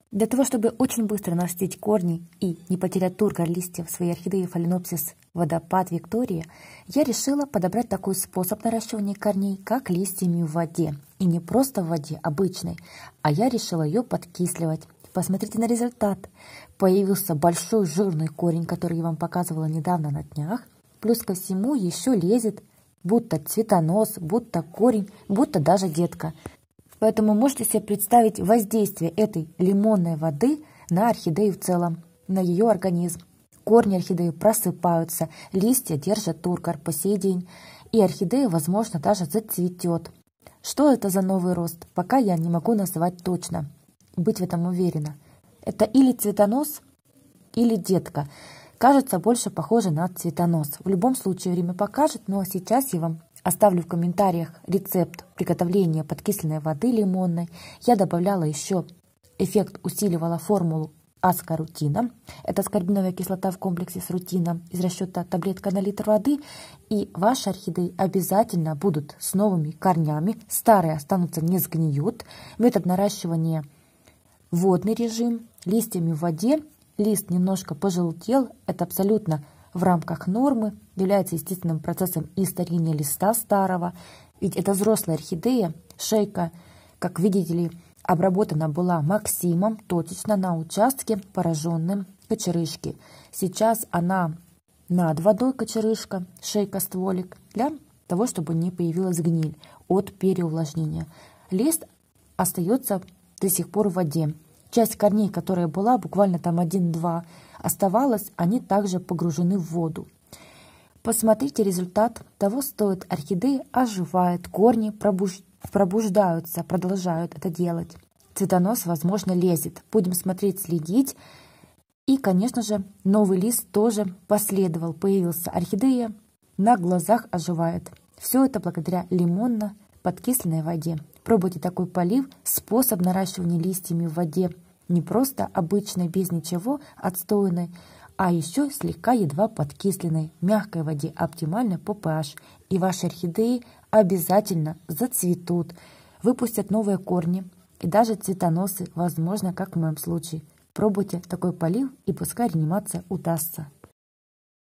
Для того, чтобы очень быстро нарастить корни и не потерять тургор листьев своей орхидеи Phalaenopsis водопад Виктория, я решила подобрать такой способ наращивания корней, как листьями в воде. И не просто в воде обычной, а я решила ее подкисливать. Посмотрите на результат. Появился большой жирный корень, который я вам показывала недавно на днях. Плюс ко всему еще лезет будто цветонос, будто корень, будто даже детка. Поэтому можете себе представить воздействие этой лимонной воды на орхидею в целом, на ее организм. Корни орхидеи просыпаются, листья держат тургор по сей день, и орхидея, возможно, даже зацветет. Что это за новый рост, пока я не могу называть точно, быть в этом уверена. Это или цветонос, или детка. Кажется, больше похоже на цветонос. В любом случае время покажет, но сейчас я вам оставлю в комментариях рецепт приготовления подкисленной воды лимонной. Я добавляла еще эффект, усиливала формулу аскорутина. Это аскорбиновая кислота в комплексе с рутином из расчета таблетка на литр воды. И ваши орхидеи обязательно будут с новыми корнями. Старые останутся, не сгниют. Метод наращивания водный режим, листьями в воде. Лист немножко пожелтел. Это абсолютно в рамках нормы, является естественным процессом и старения листа старого. Ведь это взрослая орхидея. Шейка, как видите ли, обработана была Максимом точечно на участке, пораженным кочерышки. Сейчас она над водой, кочерышка, шейка, стволик, для того, чтобы не появилась гниль от переувлажнения. Лист остается до сих пор в воде. Часть корней, которая была, буквально там 1-2, оставалась, они также погружены в воду. Посмотрите результат, того стоит. Орхидеи оживают, корни пробуждаются, продолжают это делать. Цветонос, возможно, лезет. Будем смотреть, следить. И, конечно же, новый лист тоже последовал, появился. Орхидея на глазах оживает. Все это благодаря лимонно-подкисленной воде. Пробуйте такой полив, способ наращивания листьями в воде. Не просто обычной, без ничего, отстойной, а еще слегка едва подкисленной, мягкой воде, оптимально по pH. И ваши орхидеи обязательно зацветут, выпустят новые корни и даже цветоносы, возможно, как в моем случае. Пробуйте такой полив, и пускай реанимация удастся.